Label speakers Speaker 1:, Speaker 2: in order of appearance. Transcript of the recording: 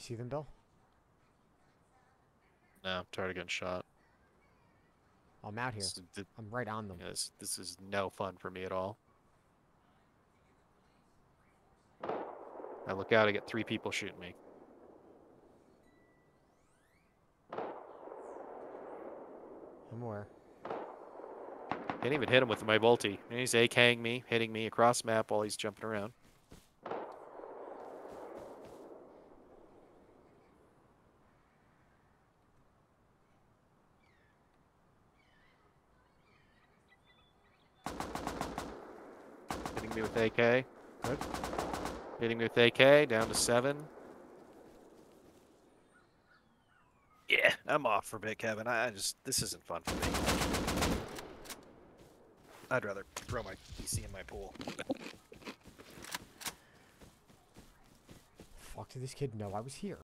Speaker 1: see them, Bill?
Speaker 2: No, I'm tired of getting shot.
Speaker 1: I'm out here. I'm right on them.
Speaker 2: This is no fun for me at all. I look out, I get 3 people shooting me.
Speaker 1: I'm aware.
Speaker 2: Can't even hit him with my bolty. He's AKing me, hitting me across map while he's jumping around. Hitting me with AK.
Speaker 1: Good.
Speaker 2: Hitting me with AK, down to 7. Yeah, I'm off for a bit, Kevin. This isn't fun for me. I'd rather throw my PC in my pool.
Speaker 1: Fuck, did this kid know I was here?